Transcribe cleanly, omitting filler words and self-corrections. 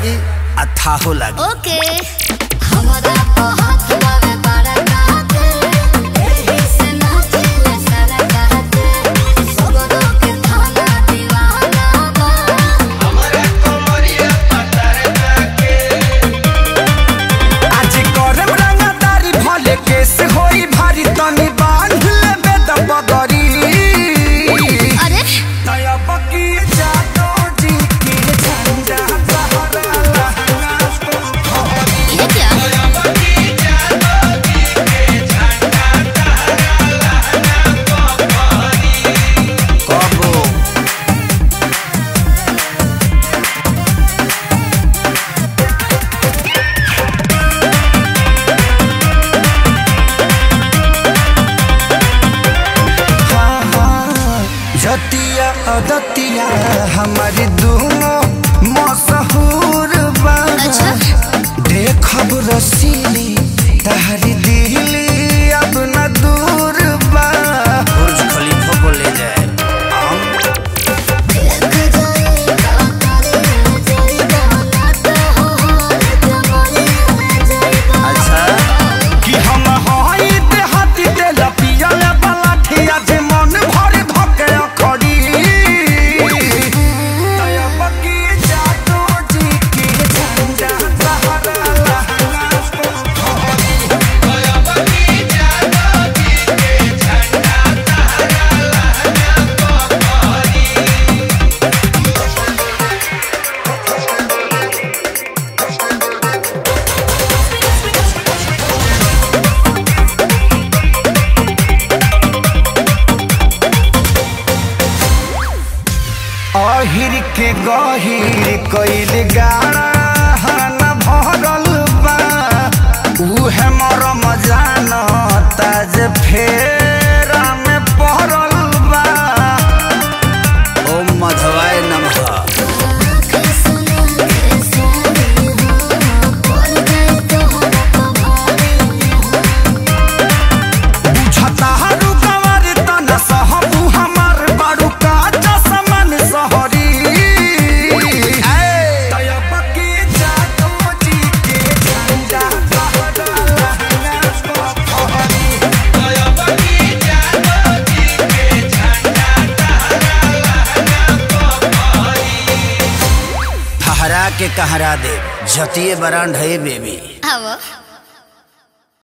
लागी अथाहो लागी। ओके हमरा को हाथ बावे बड़ा काटे एही से नाचे सारा काटे सबरो के थाना दीवाना बा हमरा को मरिया पतर के आज करम रंगदारी भले केस होई भारी तनी बांध लेबे दबगरी। अरे नया बकी जादो जी की झंडा बहरा लहंगा ये क्या कबो जतिया अदतिया हमारी दोनों मशहूर बा। अच्छा देखब रसीली तहरी दिली अब न दूर बा। बुर्ज खलीफा को ले जाए लग जाएगा करे जाएगा नाता हो जमाने में जाएगा। अच्छा कि हम हई देहाती देला पियल वाला ठिया जे मन भर धके अखड़ी। तया बकी जादू जी की झंडा बहरा लहंगा अहिर के गहिर कइल गाना न भरल बा। उहे मरम जानता जे फेरा में पड़ल बा। ओम मधवाय नमः। आँखें सुना के सारी हो बोल गए तो हम तो भारी हो बुझता हरू गवर तन सहबू हमार बारू का चसमन सहरी। तया बकी जादू जी के झंडा बहरा लहंगा फहरा के कहरा दे जतिये बरांड है बेबी। आओ